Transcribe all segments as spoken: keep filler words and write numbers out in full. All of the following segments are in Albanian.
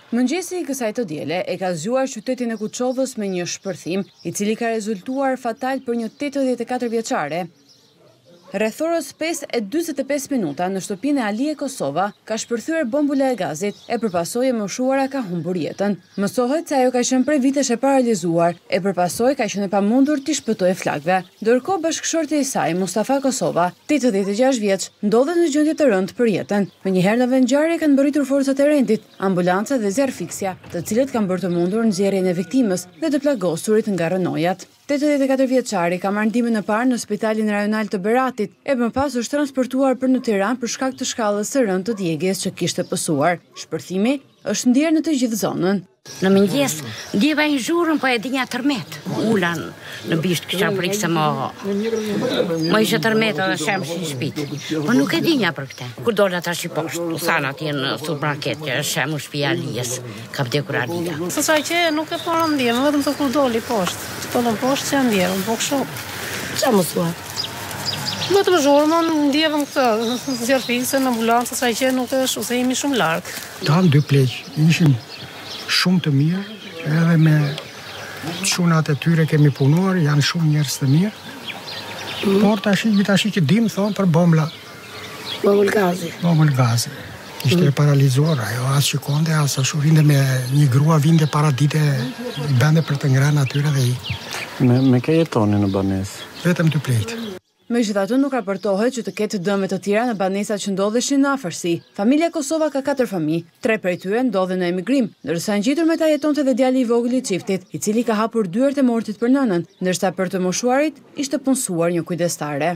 Mëngjesi i kësaj të diele e ka zgjuar qytetin e Kuçovës me një shpërthim, i cili ka rezultuar fatal për një tetëdhjetë e katër vjeçare. Rreth orës pesë e njëzet e pesë minuta në shtëpinë e Alie Kosova ka shpërthyer bombula e gazit e përpasoj e moshuara ka humbur jetën. Mësohet se ajo ka qenë prej vitesh e paralizuar e përpasoj ka qenë e pamundur t'i shpëtojë flakëve. Ndërkohë bashkëshorti i saj, Mustafa Kosova, tetëdhjetë e gjashtë vjeç, ndodhet në gjendje të rëndë për jetën. Më njëherë në vend ngjarje kanë mbërritur forcat e rendit, ambulanca dhe zjarrfiksja, të cilët kanë bërë të mundur nxjerrjen e viktimës dhe të plagosurit nga rënojat. tetëdhjetë e katër vjeçari ka marrë ndihmën e parë në Spitalin Rajonal të Beratit e më pas është transportuar për në Tiranë për shkak të shkallës së rëndë të djegjes që kishte pësuar. Shpërthimi është ndjerë në të gjithë zonën. Në mëngjes, ndjeva një zhurën, po e dinja tërmet. Ulan në bisht kisha frikë se më më ishte tërmet edhe shem si shpit. Po nuk e dinja për këtë. Kur dola tash i poshtë, sana atje në supermarket, që është shem u shtëpia Alijes, ka vdekur Alia. Së saj që nuk e para ndjem, vetëm të kur doli poshtë. Të dolën poshtë që ndjerën, po kështu. Qa mësua? Vetëm zhurmën, ndjevëm këtë, zjarrfiksën, ambulancë, saj që nuk është, ose jemi shumë larg. Tan dy pleq, ishin shumë të mirë, edhe me çunat e tyre kemi punuar, janë shumë njerëz të mirë. Mm. Por tash tash që dim thon për bombla. Bombull gazi. Bombull gazi. Ishte mm. paralizuar, ajo as shikonte, as ashtu vinte me një grua vinte para dite, bende për të ngrënë atyre dhe i. Me, me ke jetoni në banesë? Vetëm dy pleq. Megjithatë nuk raportohet që të ketë dëme të tjera në banesat që ndodheshin në afërsi. Familja Kosova ka katër fëmijë, tre prej tyre ndodhen në emigrim, ndërsa ngjitur me ta jetonte dhe djali i vogël i çiftit, i cili ka hapur dyert e mortit për nënën, ndërsa për të moshuarit ishte punësuar një kujdestare.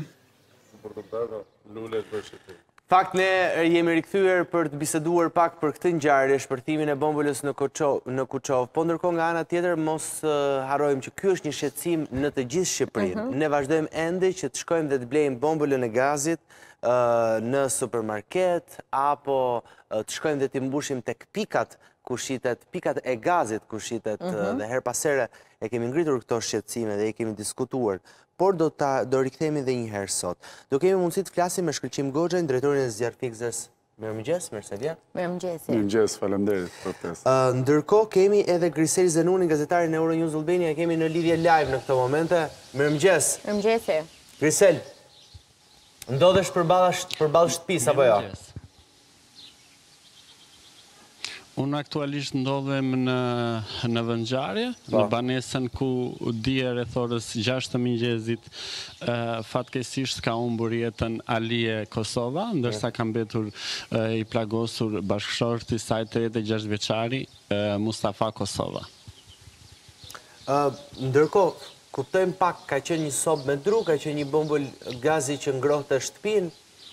Fakt, ne jemi rikthyer për të biseduar pak për këtë ngjarje, shpërthimin e bombulës në në Kuçovë. Po ndërkohë nga ana tjetër mos uh, harrojmë që ky është një shqetësim në të gjithë Shqipërinë. Uh -huh. Ne vazhdojmë ende që të shkojmë dhe të blejmë bombulën e gazit uh, në supermarket apo uh, të shkojmë dhe të mbushim tek pikat ku shitet, pikat e gazit ku shitet uh -huh. uh, dhe her pas here e kemi ngritur këto shqetësime dhe e kemi diskutuar. Por do ta do rikthehemi edhe një herë sot. Do kemi mundësi të flasim me Shkëlqim Goxhën, drejtorin e zjarrfiksës. Mirëmëngjes, Mirëselia. Mirëmëngjes. Mirëmëngjes, faleminderit për ftesën. Uh, ndërkohë kemi edhe Grisel Zenuni, gazetarin e Euronews Albania, kemi në lidhje live në këto momente. Mirëmëngjes. Mirëmëngjes. Grisel, ndodhesh përballë përballë shtëpisë apo jo? Unë aktualisht ndodhem në, në vëngjarje, në banesën ku dje rreth orës gjashtë të mëngjesit uh, fatkeqësisht ka humbur jetën Alie Kosova, ndërsa ka mbetur uh, i plagosur bashkëshorti i saj tetëdhjetë e gjashtë vjeçari uh, Mustafa Kosova. Uh, ndërkohë, kuptojmë pak, ka qenë një sobë me dru, ka qenë një bombull gazi që ngrohte shtëpinë.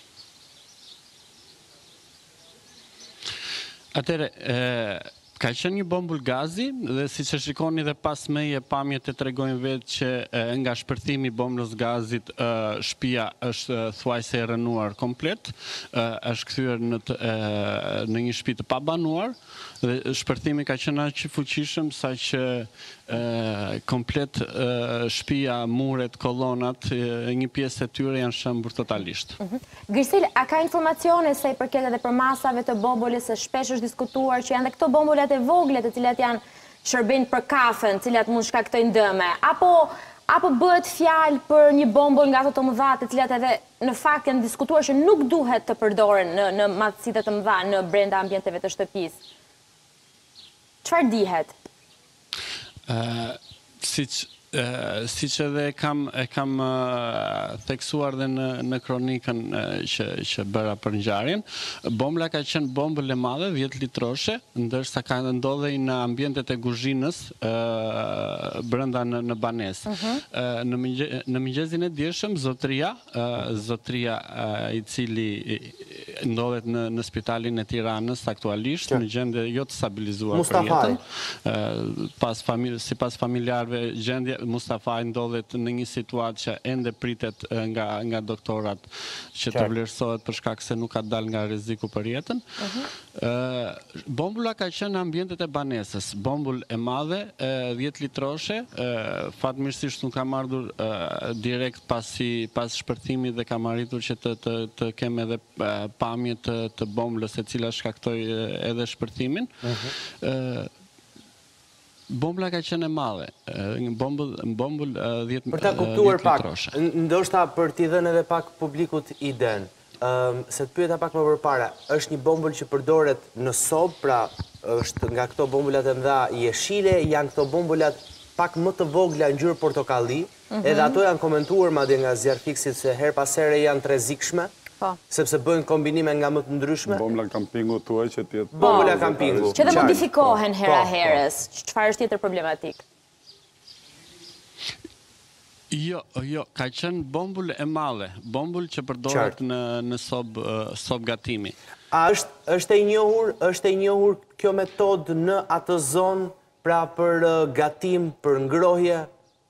Atere, ka qenë një bombull gazi dhe si që shikoni dhe pas meje pamjet e tregojnë vetë që e, nga shpërthimi i bombës gazit e, shtëpia është thuajse e rënuar komplet, e, është kthyer në, të, e, në një shtëpi të pabanuar dhe shpërthimi ka qenë aq i fuqishëm sa që e, komplet e, shtëpia, muret, kolonat, e, një pjesë e tyre janë shëmbur totalisht. Uh -huh. Grisel, a ka informacione se i përket edhe për masave të bombulës, se shpesh është diskutuar që janë dhe këto bombulat e vogle të cilat janë shërbim për kafen, të cilat mund shkaktojnë dëme, apo apo bëhet fjalë për një bombull nga ato të mëdha, të cilat edhe në fakt janë diskutuar që nuk duhet të përdoren në në madhësitë të mëdha në brenda ambienteve të shtëpisë. Çfarë dihet? Uh, siç Uh, si që edhe e kam, e kam uh, theksuar dhe në, në kronikën uh, që, që bëra për ngjarjen, bombla ka qenë bombël e madhe, dhjetë litroshe, ndërsa ka ndodhej në ambientet e kuzhinës uh, brenda në, në banesë. Uh -huh. uh, në, mëngje, në mëngjesin e dieshëm, zotria, uh, zotria uh, i cili ndodhet në, në spitalin e Tiranës aktualisht, Që? në gjendje jo të stabilizuar për jetën. Uh, pas famil, si pas familjarve, gjendje Mustafa ndodhet në një situatë që ende pritet nga, nga doktorat që të vlerësohet për shkak se nuk ka dal nga rreziku për jetën. Uh -huh. uh, bombula ka qenë në ambientet e banesës, bombull e madhe, uh, dhjetë litroshe, uh, fatmirësisht nuk kam ardhur uh, direkt pasi pas shpërthimit dhe kam arritur që të, të, të kem edhe uh, pa pamje të bombulës e cila shkaktoi edhe shpërthimin. Bombula ka qenë e madhe, në bombull dhjetë litroshe. Për ta kuptuar pak, ndoshta për t'i dhënë edhe pak publikut iden, se të pyeta pak më përpara, është një bombull që përdoret në sobë, pra është nga këto bombulat e mëdha jeshile, janë këto bombulat pak më të vogla ngjyrë portokalli, edhe ato janë komentuar madje nga zjarfiksit se her pas here janë të rrezikshme, sepse bëjnë kombinime nga më të ndryshme. Bombula kampingu tuaj që tjetë... Bombula kampingu. Që dhe modifikohen hera herës, çfarë është tjetër problematik? Jo, jo, ka qenë bombull e madhe, bombull që përdoret në sob gatimi. A është e njohur, është e njohur kjo metodë në atë zonë, pra për gatim, për ngrohje?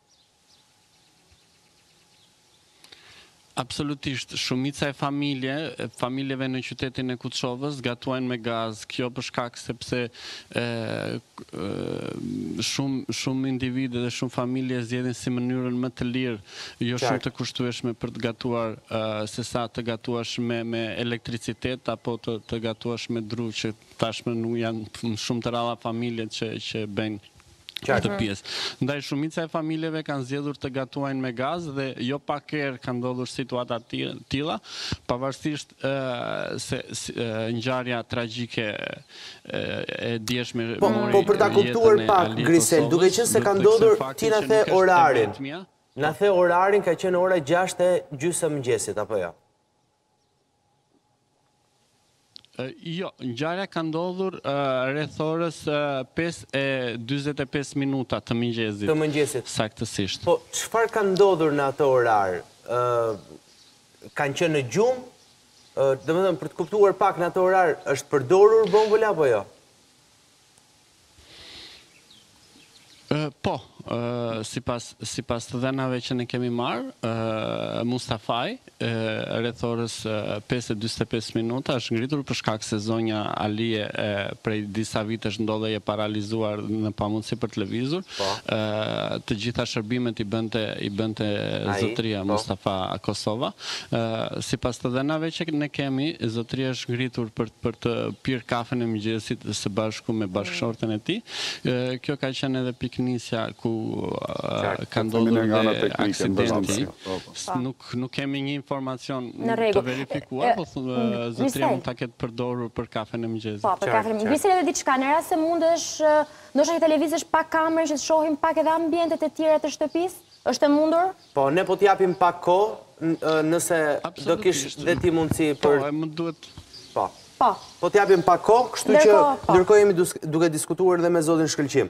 Absolutisht, shumica e familje, familjeve në qytetin e Kuçovës gatuajnë me gaz, kjo për shkak sepse shumë individe dhe shumë familje zgjedhin si mënyrën më të lirë, jo shumë të kushtueshme për të gatuar, se sa të gatuash me elektricitet apo të gatuash me dru, që tashmë nuk janë shumë të ralla familjet që bëjnë këtë pjesë. Ndaj shumica e familjeve kanë zgjedhur të gatuajnë me gaz dhe jo pak herë kanë ndodhur situata tilla, pavarësisht se ngjarja tragjike e djeshme mori. Po për ta kuptuar pak, Grisel, duke qenë se ka ndodhur, ti na the orarin. Na the orarin, ka qenë ora gjashtë e gjysmë mëngjesit apo jo? Jo, ngjarja ka ndodhur rreth orës pesë e dyzet e pesë minuta të mëngjesit. Të mëngjesit. Saktësisht. Po, çfarë ka ndodhur në atë orar? Kanë qenë në gjumë? Domethënë, për të kuptuar pak në atë orar, është përdorur bombula apo jo? Po, si pas të dhenave që ne kemi marë, Mustafaj, rreth orës pesë e dyzet e pesë minuta, është ngritur për shkak se zonja Alije prej disa vitesh ndodhej e paralizuar në pamundësi për të lëvizur. Të gjitha shërbimet i bënte zotëria Mustafa Kosova. Si pas të dhenave që ne kemi, zotëria është ngritur për të pirë kafen e mëngjesit së bashku me bashkëshorten e tij. Kjo ka qenë edhe piknisja ku ka ndodhur dhe aksidenti. Nuk kemi një informacion të verifikuar, po zotëria mund ta ketë përdorur për kafen e mëngjesit. Po, për kafen e mëngjesit. Grisel, edhe diçka, në rast se mundesh, ndoshta që televizosh pak kamerën që të shohim pak edhe ambientet e tjera të shtëpisë, është e mundur? Po, ne po t'japim pak kohë, nëse do kish dhe ti mundësi për... Po, e më duhet... Po. Po t'japim pak kohë, kështu që ndërkohë jemi duke diskutuar dhe me zotin Shkëlqim.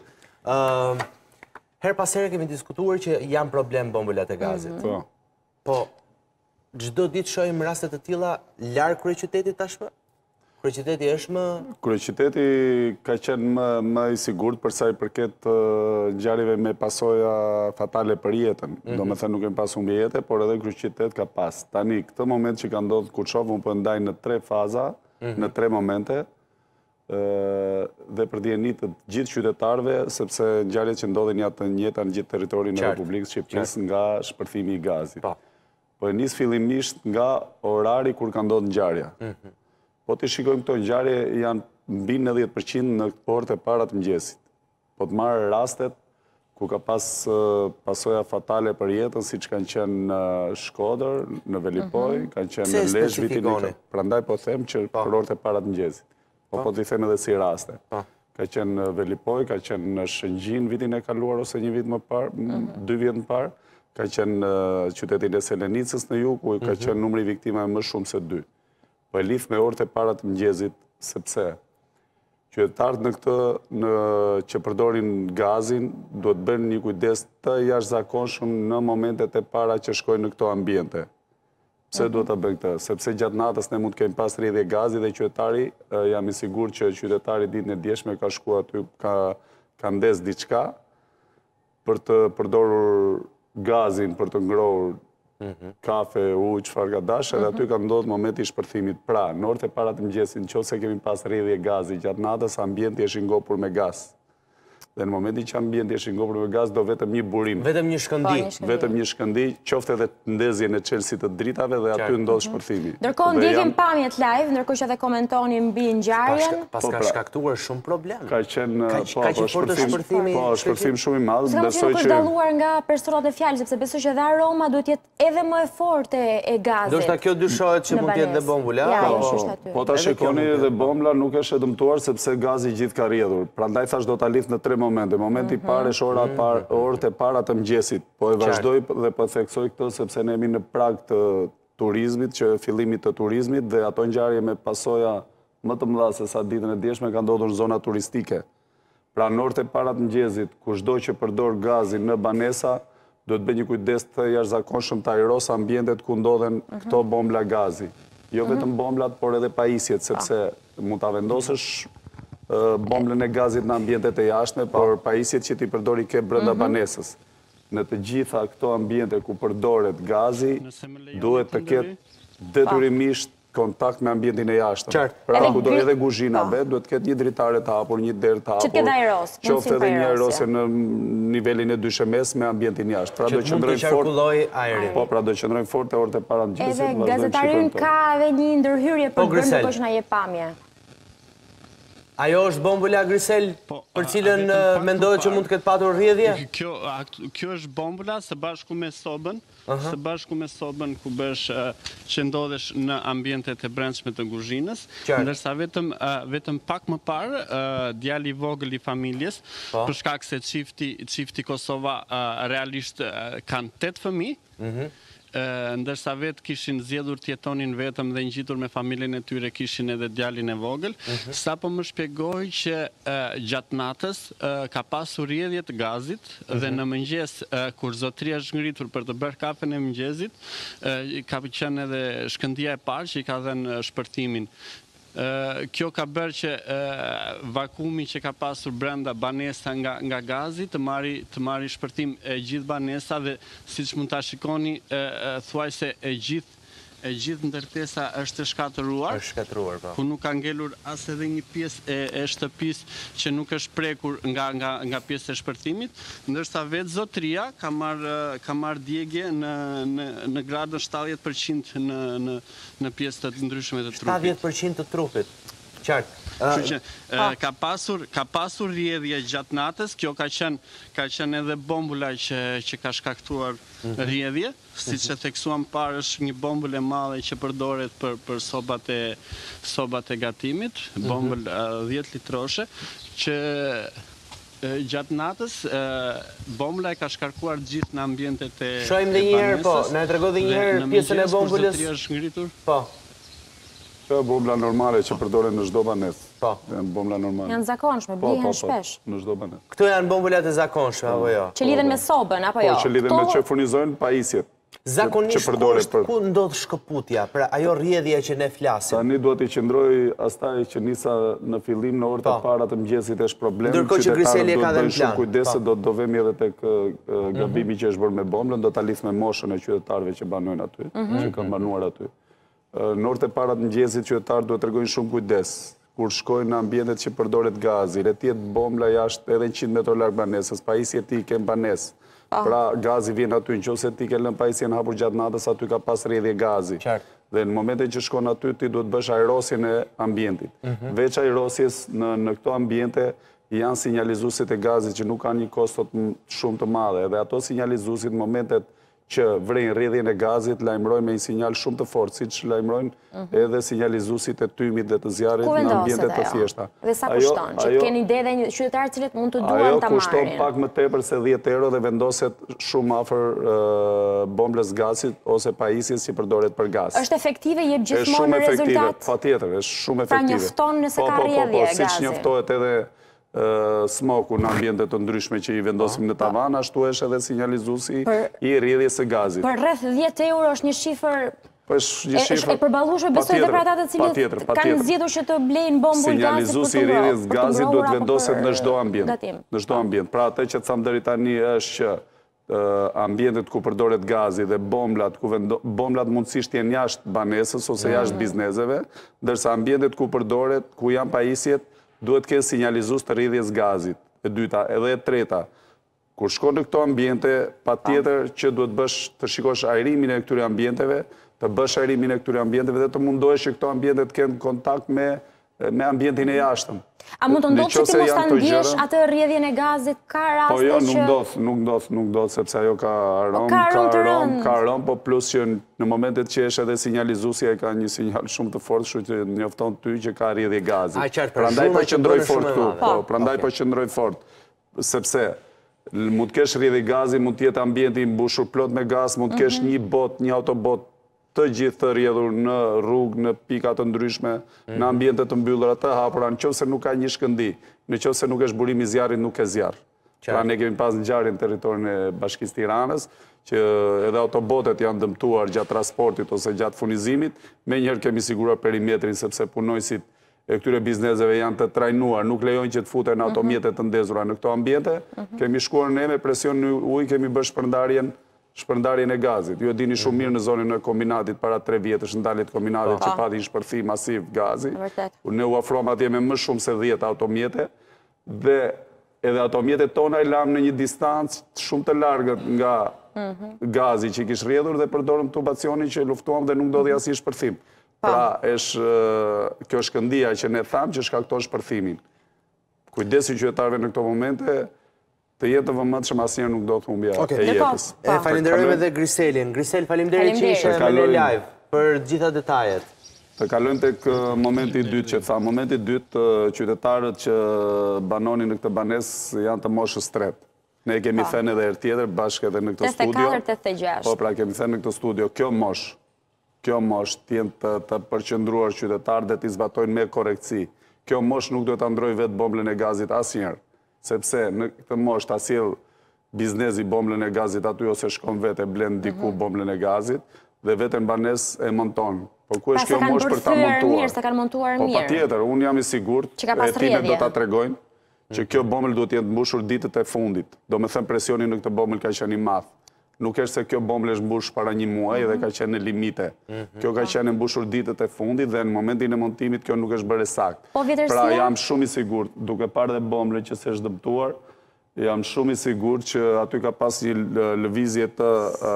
Her pas here kemi diskutuar që janë problem bombulat e gazit. Po, çdo ditë shohim raste të tilla larg kryeqytetit tashmë? Kryeqyteti është më... Kryeqyteti ka qenë më i sigurt për sa i përket ngjarjeve me pasoja fatale për jetën. Domethënë nuk kemi pasur mbjete, por edhe kryeqytet ka pas. Tani, këtë moment që ka ndodhur Kuçova, unë po ndaj në tre faza, në tre momente, dhe për dijenit të gjithë qytetarëve, sepse ngjarjet që ndodhin janë të njëjta në gjithë territorin e Republikës Shqipërisë nga shpërthimi i gazit. Po e nis fillimisht nga orari kur ka ndodhur ngjarja. Po të shikojmë këto ngjarje janë mbi nëntëdhjetë përqind në orët e para të mëngjesit. Po të marrë rastet ku ka pas pasoja fatale për jetën, siç kanë qenë në Shkodër, në Velipoj, kanë qenë në Lezhë vitin e ka. Prandaj po them që për orët e para të mëngjesit. Po po t'i them edhe si raste. Ka qenë në Velipoj, ka qenë në Shëngjin vitin e kaluar ose një vit më parë, dy vjet më parë, ka qenë në qytetin e Selenicës në jug, ku ka qenë numri viktimave më shumë se dy. Po e lidh me orët e para të mëngjesit, sepse qytetarët në këtë që përdorin gazin duhet bëjnë një kujdes të jashtëzakonshëm në momentet e para që shkojnë në këto ambiente. Pse duhet të bëjnë këtë? Sepse gjatë natës ne mund të kemi pas rrjedhje gazi dhe qytetari, jam i sigurt që qytetari ditën e djeshme ka shkuar aty, ka ndes diçka për të përdorur gazin për të ngrohur kafe, ujë, çfarë ka dashur, edhe aty ka ndodhur momenti i shpërthimit. Pra, në orët e para të mëngjesit, nëse kemi pas rrjedhje gazi gjatë natës, ambienti është i ngopur me gaz. Dhe në momentin që ambienti është i ngopur me gaz, do vetëm një burim. Vetëm një shkëndi. Vetëm një shkëndi, qofte edhe ndezje në çelësi të dritave dhe aty ndodh shpërthimi. Ndërkohë ndjekim pamjet live, ndërkohë që edhe komentoni mbi ngjarjen. Pas ka shkaktuar shumë problem. Ka qenë po, po shpërthimi, po shpërthim shumë i madh, besoj që është dalluar nga personat e fjalës, sepse besoj që edhe aroma duhet jetë edhe më e fortë e gazit. Do të kjo dyshohet që mund të jetë dhe bombula. Po ta shikoni edhe bombla nuk është e dëmtuar sepse gazi gjithë ka rrjedhur. Prandaj thash do ta lidh në tre momente. Momenti i parë është ora parë, orët e para të mëngjesit. Po e vazhdoj dhe po theksoj këtë sepse ne jemi në prag të turizmit, që fillimit të turizmit dhe ato ngjarje me pasoja më të mëdha se sa ditën e djeshme ka ndodhur në zona turistike. Pra në orët e para të mëngjesit, kushdo që përdor gazin në banesa, do të bëjë një kujdes të jashtëzakonshëm të ajros ambientet ku ndodhen këto bombla gazi. Jo vetëm bomblat, por edhe pajisjet, sepse mund ta vendosësh bomblën e gazit në ambientet e jashtme, por pajisjet që ti përdori ke brenda banesës. Në të gjitha këto ambiente ku përdoret gazi, duhet të ketë detyrimisht kontakt me ambientin e jashtëm. Pra, ku do edhe kuzhina vet, duhet të ketë një dritare të hapur, një derë të hapur. Që të ketë aeros, qoftë edhe një aerosje në nivelin e dyshemesë me ambientin jashtë. Pra, që mund të qarkulloj ajri. Po, pra, do qëndrojnë fort e orët e para në gjithësit. Edhe gazetarin ka edhe një ndërhyrje për bërë në kosh na jep pamje. Ajo është bombula Grisel, për cilën mendohet që mund të ketë patur rrjedhje? Kjo është bombula së bashku me sobën, së bashku me sobën ku bësh që ndodhesh në ambientet e brendshme të kuzhinës, ndërsa vetëm pak më parë, djali i vogël i familjes, për shkak se çifti Kosova realisht kanë tetë fëmijë, ndërsa vetë kishin zgjedhur të jetonin vetëm dhe ngjitur me familjen e tyre, kishin edhe djalin e vogël, sapo më shpjegoi që gjatë natës ka pasur rrjedhje të gazit dhe në mëngjes kur zotëria është ngritur për të bërë kafen e mëngjesit, ka qenë edhe shkëndia e parë që i ka dhënë shpërthimin. Kjo ka bërë që vakumi që ka pasur brenda banesa nga gazi të marri shpërthim e gjithë banesa dhe si që mund të shikoni thuaj se e gjithë e gjithë ndërtesa është shkatëruar, ku nuk ka ngelur as edhe një pjesë e shtëpisë që nuk është prekur nga pjesë e shpërthimit, ndërsa vetë zotëria ka marrë djegje në gradën shtatëdhjetë përqind në pjesë të ndryshme të trupit. shtatëdhjetë përqind të trupit, qartë. Ka pasur rrjedhje gjatë natës, kjo ka qenë edhe bombula që ka shkaktuar rrjedhje, si që theksuam parë është një bombul e madhe që përdoret për sobat e gatimit, bombul dhjetë litroshe, që gjatë natës, bombula e ka shkarkuar gjithë në ambientet e banesës. Shojmë dhe njëherë, po, në e trego dhe njëherë pjesën e bombulës. Në mëngjes, kur zotëria është ngritur. Po. Kjo e bombla normale që përdoren në çdo banesë. Po. Bombla normale. Janë zakonshme, blihen shpesh. Në çdo banesë. Këto janë bombulat e zakonshme, apo jo? Që lidhen me sobën, apo jo? Po, që lidhen me që furnizojnë pajisjet. Zakonisht ku ndodh shkëputja, pra ajo rrjedhja që ne flasim? Tani duhet i qëndroj astaj që nisa në fillim në orët e para të mëngjesit është problem. Ndërkohë që Griseli ka dhënë plan. Kujdese do të vemi edhe tek gabimi që është bërë me bomblën, do ta lidh me moshën e qytetarëve që banojnë aty, që kanë banuar aty. Në orët e para të mëngjesit qytetarët duhet të tregojnë shumë kujdes kur shkojnë në ambientet që përdoret gazi, le të jetë bombla jashtë edhe njëqind metra larg banesës, pajisjet ti ke në banesë. Pra gazi vjen aty, nëse ti ke lënë pajisjen hapur gjatë natës, aty ka pas rrjedhje gazi. Dhe në momentin që shkon aty ti duhet bësh ajrosjen e ambientit. Veç ajrosjes në këto ambiente janë sinjalizuesit e gazit që nuk kanë një kostot shumë të madhe, dhe ato sinjalizuesit në momentet që vrejnë rrjedhjen e gazit, lajmërojnë me një sinjal shumë të fortë, siç lajmërojnë edhe sinjalizuesit e tymit dhe të zjarrit në ambientet të thjeshta. Dhe sa kushton? Që të keni ide dhe një qytetarë cilët mund të duan ta marrin? Ajo kushton pak më tepër se dhjetë euro dhe vendoset shumë afër bomblës gazit ose pajisjes që përdoret për gaz. Është efektive, jep gjithmonë rezultat? Patjetër, është shumë efektive. Pra njofton nëse ka rrjedhje gazi? Siç njoftohet edhe smoku në ambientet të ndryshme që i vendosim në tavan, ashtu është edhe sinjalizuesi i rrjedhjes së gazit. Për rreth dhjetë euro është një shifër e përballueshme, besoj edhe për ata të cilët kanë zgjedhur që të blejnë bombull gazi. Sinjalizuesi i rrjedhjes së gazit duhet vendoset në çdo ambient. Në çdo ambient. Pra atë që tham deri tani është që ambientet ku përdoret gazi dhe bomblat, ku bomblat mundësisht janë jashtë banesës ose jashtë bizneseve, ndërsa ambientet ku përdoret, ku janë pajisjet, duhet të kenë sinjalizues të rrjedhjes gazit. e dyta, edhe e treta. Kur shkon në këto ambiente, pa tjetër që duhet bësh të shikosh ajrimin e këtyre ambienteve, të bësh ajrimin e këtyre ambienteve dhe të mundohesh që këto ambiente të kenë kontakt me, me ambientin e jashtëm. A mund të ndodhë që ti mos ta ndjesh atë rrjedhjen e gazit, ka raste që... Po jo, nuk ndodh, nuk ndodh, nuk ndodh, sepse ajo ka arom, ka arom, ka arom, po plus që në momentet që është edhe sinjalizuesja e ka një sinjal shumë të fortë, kështu që njofton ty që ka rrjedhje gazi. Prandaj po qëndroj fort këtu, po, prandaj po qëndroj fort, sepse mund të kesh rrjedhje gazi, mund të jetë ambienti mbushur plot me gaz, mund të kesh një bot, një autobot të gjithë të rjedhur në rrugë, në pika të ndryshme, në ambiente të mbyllura të hapura, në qoftë se nuk ka një shkëndi, në qoftë se nuk është burimi i zjarrit, nuk ka zjarr. Pra ne kemi pas ngjarje në territorin e Bashkisë Tiranës, që edhe autobotet janë dëmtuar gjatë transportit ose gjatë furnizimit, menjëherë kemi siguruar perimetrin sepse punojësit e këtyre bizneseve janë të trajnuar, nuk lejojnë që të futen automjete të ndezura në këto ambiente. Kemi shkuar ne me presion në ujë, kemi bërë shpërndarjen shpërndarjen e gazit. Ju e dini shumë mirë në zonën e kombinatit para tre vjetësh ndalit kombinatit që pati një shpërthim masiv gazi. Ne u afroam atje me më shumë se dhjetë automjete dhe edhe automjetet tona i lam në një distancë shumë të largët nga gazi që i kish rrjedhur dhe përdorëm tubacionin që luftuam dhe nuk ndodhi asnjë shpërthim. Pra, është kjo shkëndia që ne thamë që shkakton shpërthimin. Kujdesi qytetarëve në këto momente të jetë të vëmendshëm asnjëherë nuk do të humbja e jetës. E falenderojmë edhe Griselin. Grisel, faleminderit që ishe me ne live për gjitha detajet. Të kalojmë tek momenti i dytë që tha. Momenti i dytë, qytetarët që banonin në këtë banesë janë të moshës tretë. Ne kemi thënë edhe herë tjetër bashkë edhe në këtë studio. tetëdesiat e katër tetëdesiat e gjashtë. Po pra kemi thënë në këtë studio, kjo mosh, kjo mosh të jenë të, të përqendruar qytetarët dhe të zbatojnë me korrektësi. Kjo mosh nuk duhet ta ndrojë vetë bomblën e gazit asnjëherë. Sepse në këtë mosh ta sjell biznesi bomblën e gazit aty ose shkon vetë e blen diku bomblën e gazit dhe vetën banesë e monton. Po ku është kjo mosh për ta montuar? Mirë, se kanë montuar mirë. Po patjetër, unë jam i sigurt, e time do ta tregojnë që kjo bombël duhet të jetë mbushur ditët e fundit. Do me thënë presioni në këtë bombël ka qenë i madh. Nuk është se kjo bombël është mbush para një muaji dhe ka qenë në limite. Kjo ka qenë mbushur ditët e fundit dhe në momentin e montimit kjo nuk është bërë saktë. Pra jam shumë i sigurt, duke parë dhe bombën që s'është dëmtuar, jam shumë i sigurt që aty ka pas një lëvizje të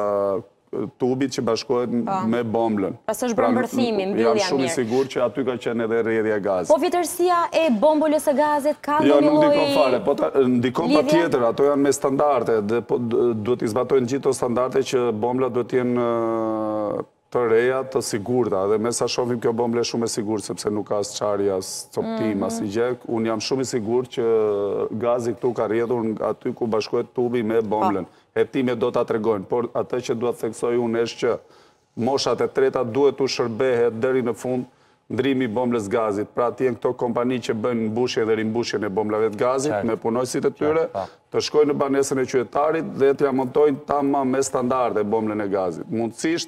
tubit që bashkohet me bomblën. Pas është brëmbërthimi, mbyllja mirë. Jam shumë i sigurt që aty ka qenë edhe rrjedhja e gazit. Po vjetërsia e bombolës së gazit ka ndonjë lloj... Jo, nuk ndikon fare, po ndikon patjetër, ato janë me standarde, duhet i zbatojnë gjithë të standarde që bombla duhet të jenë të reja, të sigurta, dhe me sa shohim kjo bomblë është shumë e sigurt sepse nuk ka as çarje, as coptim, as një gjë. Unë jam shumë i sigurt që gazi këtu ka rrjedhur aty ku bashkohet tubi me bomblën. Hetime do ta tregojnë, por atë që duhet theksoj unë është që moshat e treta duhet u shërbehet deri në fund ndrimi i bomblës gazit. Pra të jenë këto kompani që bëjnë mbushje dhe rimbushjen e bomblave të gazit me punojësit e tyre, të shkojnë në banesën e qytetarit dhe t'ja montojnë tamam me standarde bomblën e gazit. Mundësisht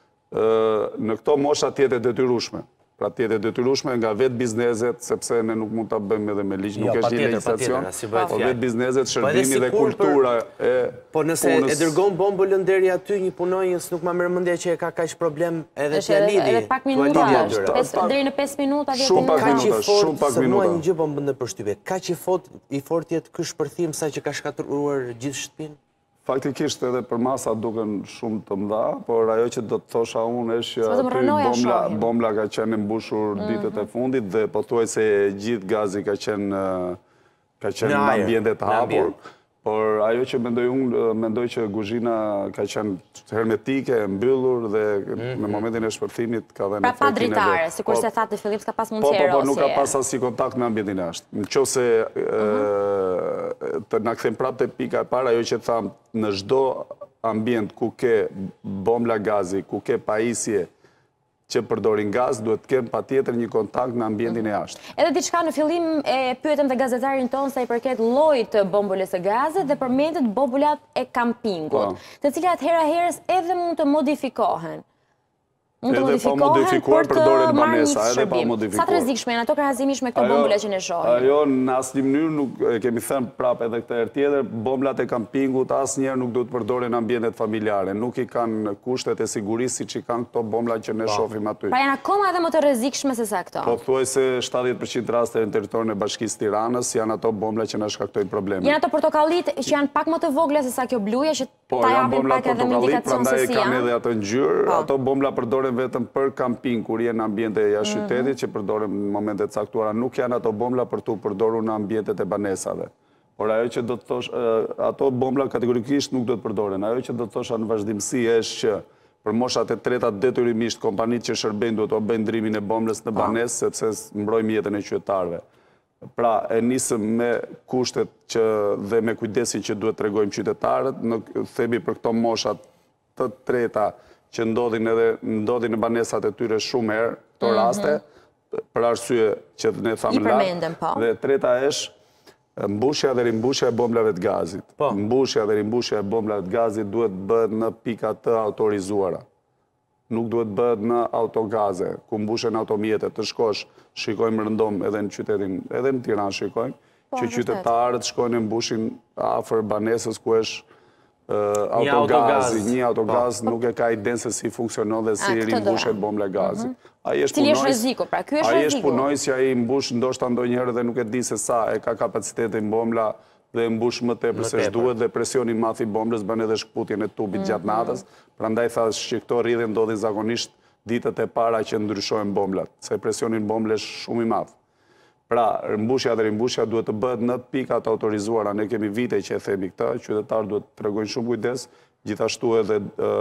në këto mosha tjetë e detyrueshme. Pra tjetë e detyrueshme nga vetë bizneset, sepse ne nuk mund të bëjmë edhe me ligjë, nuk është një legislacion, po vetë bizneset, shërbimi dhe kultura e punës. Po nëse e dërgon bombëllën deri aty një punonjës, nuk ma merr mendja që e ka kaq problem edhe t'ja lidhi. Edhe pak minuta, deri në pesë minuta, shumë pak minuta, shumë pak minuta. Mua një gjë po më bën përshtypje. Kaq i fortë jetë ky shpërthim sa që ka shkatëruar gjithë shtëpinë? Faktikisht edhe për masa duken shumë të mdha, por ajo që do të thosha unë është që aty bombla ka qenë mbushur ditët e fundit dhe pothuajse gjithë gazi ka qenë në ambiente të hapur. Por ajo që mendoj unë, mendoj që kuzhina ka qenë hermetike, mbyllur dhe në momentin e shpërthimit ka dhe në efektin e... Pra pa dritare, sikur se thatë të fillim s'ka pas mundësi erosje. Po, po, nuk ka pas asnjë kontakt me ambientin e jashtë. Në qoftë se të na kthem prapë te pika e parë, ajo që tham, në çdo ambient ku ke bombla gazi, ku ke pajisje që përdorin gaz, duhet të kemë patjetër një kontakt me ambientin e jashtë. Edhe diçka në fillim e pyetëm dhe gazetarin tonë sa i përket llojit të bombolës së gazit dhe përmendet bombolat e kampingut, të cilat hera herës edhe mund të modifikohen. Mund të modifikohen për të marrë një shërbim. Sa të rrezikshme janë ato krahazimisht me këto bombula që ne shohim? Ajo në asnjë mënyrë nuk e kemi thënë prapë edhe këtë herë tjetër, bomblat e kampingut asnjëherë nuk duhet përdoren në ambientet familjare. Nuk i kanë kushtet e sigurisë siç i kanë këto bombla që ne shohim aty. Pra janë akoma edhe më të rrezikshme se sa këto. Po thuajse shtatëdhjetë përqind raste në territorin e Bashkisë Tiranës janë ato bombla që na shkaktojnë probleme. Janë ato portokallit që janë pak më të vogla se sa kjo bluja që ta japin pak edhe një indikacion se si janë. Kanë edhe ato ngjyrë, ato bombla përdoren vetëm për kamping, kur jenë në ambiente jashtë qytetit, që përdoren në momentet caktuara, nuk janë ato bombla për të përdorur në ambientet e banesave. Por ajo që do të thosh, ato bombla kategorikisht nuk do të përdoren. Ajo që do të thosha në vazhdimsi është që për moshat e treta detyrimisht kompanit që shërbejnë duhet të bëjnë ndrimin e bomblës në banes, sepse mbrojmë jetën e qytetarëve. Pra, e nisëm me kushtet që dhe me kujdesin që duhet të tregojmë qytetarët, në themi për këto moshat të treta që ndodhin edhe ndodhin në banesat e tyre shumë herë, këto raste, për arsye që ne thamë lartë, dhe treta është mbushja dhe rimbushja e bomblave të gazit. Mbushja dhe rimbushja e bomblave të gazit duhet bëhet në pika të autorizuara. Nuk duhet bëhet në autogaze, ku mbushen automjetet, të shkosh, shikojmë rëndom edhe në qytetin, edhe në Tiranë shikojmë, që qytetarët shkojnë e mbushin afër banesës ku është autogazi, një autogaz nuk e ka iden se si funksionon dhe si rimbushet bombla gazi. Cili është rreziku, pra ky është rreziku. Ai është punojës që ai mbush ndoshta ndonjëherë dhe nuk e di se sa e ka kapacitetin bombla dhe mbush më tepër se ç'duhet dhe presioni i madh i bomblës bën edhe shkputjen e tubit gjatë natës. Prandaj thash që këto rrjedhje ndodhin zakonisht ditët e para që ndryshojnë bomblat, se presioni i bomblës është shumë i madh. Pra, mbushja dhe rimbushja duhet të bëhet në pikat autorizuara. Ne kemi vite që e themi këta, qytetarët duhet të tregojnë shumë kujdes, gjithashtu edhe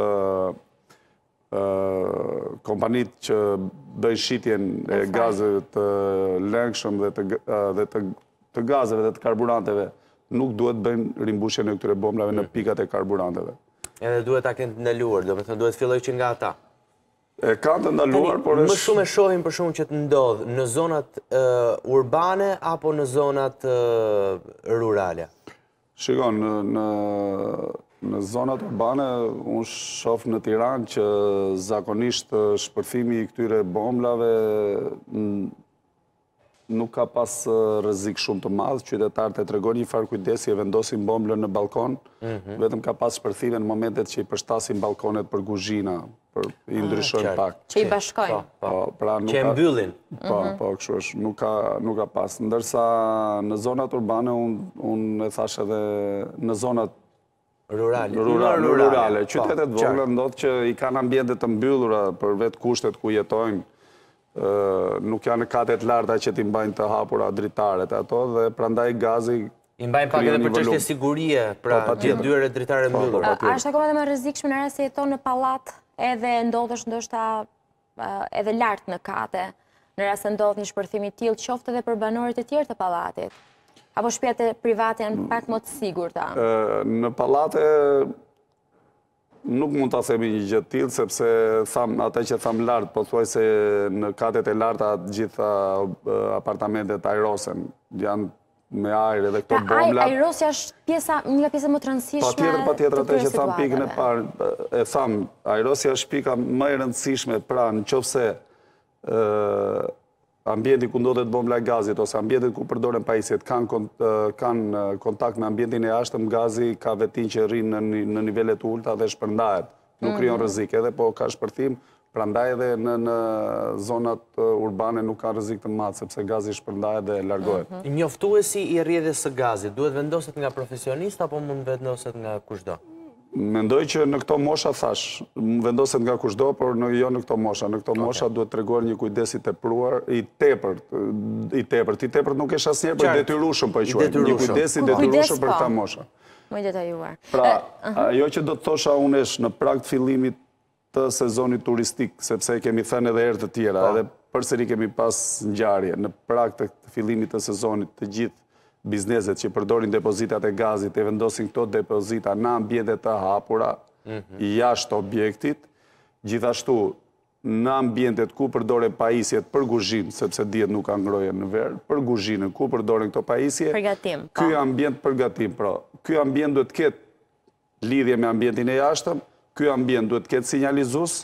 kompanit që bëjnë shitjen e gazeve të lëngshëm dhe të gazeve dhe të karburanteve, nuk duhet bëjnë rimbushjen e këtyre bomblave në pikat e karburanteve. Edhe duhet ta kenë të ndaluar, do të thënë duhet filloj që nga ata. E kanë të ndaluar, por është... Më shumë e shohim për shumë që të ndodhë në zonat urbane apo në zonat rurale? Shikon, në zonat urbane, unë shoh në Tiranë që zakonisht shpërthimi i këtyre bomblave nuk ka pas rrezik shumë të madh, qytetarët e tregojnë një farë kujdesi e vendosin bomblën në balkon, vetëm ka pas shpërthime në momentet që i përshtasin balkonet për kuzhina, për i ndryshojnë pak. Që i bashkojnë. Që e mbyllin. Po, po, kështu është, nuk ka pas. Ndërsa në zonat urbane, unë e thash edhe në zonat rurale. Qytetet vogla ndodh që i kanë ambiente të mbyllura për vetë kushtet ku jetojnë, nuk janë katet larta që ti mbajnë të hapura dritaret ato dhe prandaj gazi i mbajnë pak edhe për çështje sigurie, pra gjithë dyert dritare mbyllura. A është akoma edhe më rrezikshme në rast se jeton në pallat edhe ndodhesh ndoshta edhe lart në kate, në rast se ndodh një shpërthim i tillë, qoftë edhe për banorët e tjerë të pallatit? Apo shtëpiat private janë pak më të sigurta? Në pallate nuk mund të themi një gjë të tillë, sepse ata që tham lart, po thuaj se në katet e larta gjitha apartamentet ajrosen, janë me ajër edhe këto bombla. Ajrosja është pjesa, një pjesë më të rëndësishme. Patjetër, patjetër, atë që tham pikën e parë, e tham, ajrosja është pika më e rëndësishme, pra nëse ambienti ku ndodhet bombla e gazit ose ambientet ku përdoren pajisjet kanë kontakt me ambientin e jashtëm, gazi ka vetin që rrin në nivelet ulta dhe shpërndahet. Nuk krijon rrezik, edhe po ka shpërthim, prandaj edhe në zonat urbane nuk ka rrezik të madh sepse gazi shpërndahet dhe largohet. Njoftuesi i rrjedhjes së gazit duhet vendoset nga profesionist apo mund vendoset nga kushdo? Mendoj që në këto mosha thash, vendoset nga kushdo, por jo në këto mosha. Në këto mosha duhet treguar një kujdes i tepruar, i tepërt, i tepërt, i tepërt nuk është asnjëherë për detyrueshëm po e quajmë. Një kujdes i detyrueshëm për këta mosha. Më detajuar. Pra, ajo që do të thosha unë është në prag të fillimit të sezonit turistik, sepse kemi thënë edhe herë të tjera, edhe përsëri kemi pas ngjarje në prag të fillimit të sezonit të gjithë bizneset që përdorin depozitat e gazit e vendosin këto depozita në ambientet të hapura, jashtë objektit, gjithashtu në ambientet ku përdoren pajisjet për kuzhinë, sepse dihet nuk ka ngrohje në verë, për kuzhinën ku përdoren këto pajisje, ky ambient përgatim, pra, ky ambient duhet të ketë lidhje me ambientin e jashtëm, ky ambient duhet të ketë sinjalizues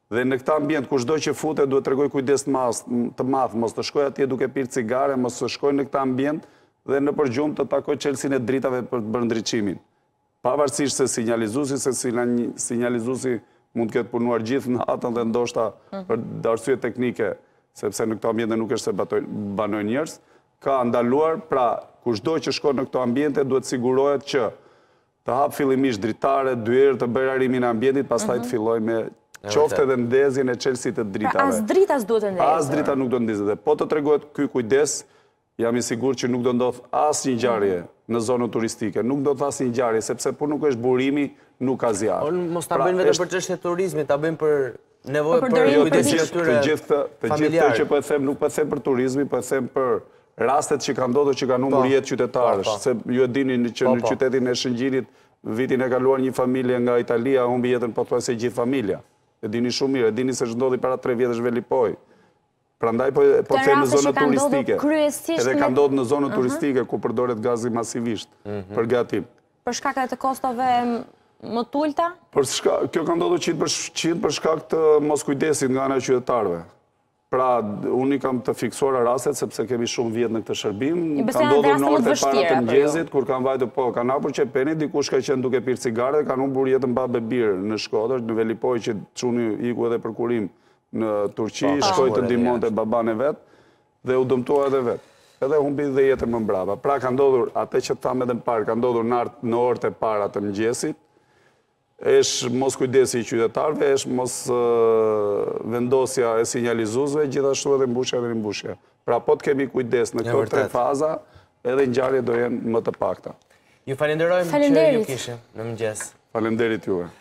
Dhe në këta ambient, kushdo që fute, duhet të regoj kujdes të madh, mos të shkoj atje duke pirë cigare, mos të shkoj në këta ambient dhe në përgjumë të takoj qelsin e dritave për të bërë ndriqimin. Pavarësisht se sinjalizusi, se sinjalizusi mund të ketë punuar gjithë në atën dhe ndoshta për arsye teknike, sepse në këto ambjente nuk është se banoj njerëz, ka ndaluar, pra kushdo që shkon në këto ambjente duhet sigurohet që të hap fillimisht dritare, dy herë të bëjë arimin e ambientit, pastaj të filloj me qofte dhe ndezjen e qelësit të dritave. Pra as drita s'duhet të ndezë? As drita nuk do ndezë. Dhe po të tregohet ky kujdes, jam i sigur që nuk do ndodh as një ngjarje në zonën turistike, nuk do të as një ngjarje, sepse po nuk është burimi, nuk ka zjarr. Mos ta bëjnë vetëm për çështje turizmi, ta bëjnë për nevojë për kujdesin e tyre. Të gjithë këto që po e them, nuk po e them për turizmin, po e them për rastet që kanë ndodhur që kanë humbur jetë qytetarësh, se ju e dini që në qytetin e Shëngjinit vitin e kaluar një familje nga Italia humbi jetën pothuajse gjithë familja. E dini shumë mirë, e dini se ç'ndodhi para tre vjetësh Velipoj. Prandaj po po them në zonën turistike. Edhe ka ndodhur në zonën turistike ku përdoret gazi masivisht për gatim. Për shkak të kostove më të ulta? Për shkak, kjo ka ndodhur qind për shkak të moskujdesit nga ana e qytetarëve. Pra, unë i kam të fiksuar rastet, sepse kemi shumë vjetë në këtë shërbim. Ka ndodhur në orët e para të mëngjesit, kur kanë vajtë po, kanë hapur qepeni, dikush ka qenë duke pirë cigare, kanë humbur jetën babe birë në Shkodër, në Velipoj që çuni iku edhe për kurim në Turqi, shkoi të ndihmonte baban e vet dhe u dëmtua edhe vet. Edhe humbi dhe jetën më mbrapa. Pra ka ndodhur atë që thamë edhe më parë, ka ndodhur në orët e para të mëngjesit. Esh mos kujdesi i qytetarëve, esh mos vendosja e sinjalizuesve, gjithashtu edhe mbushja dhe rimbushja. Pra po të kemi kujdes në këto tre faza, edhe ngjarjet do jenë më të pakta. Ju falenderojmë që ju kishim në mëngjes. Falenderit juve.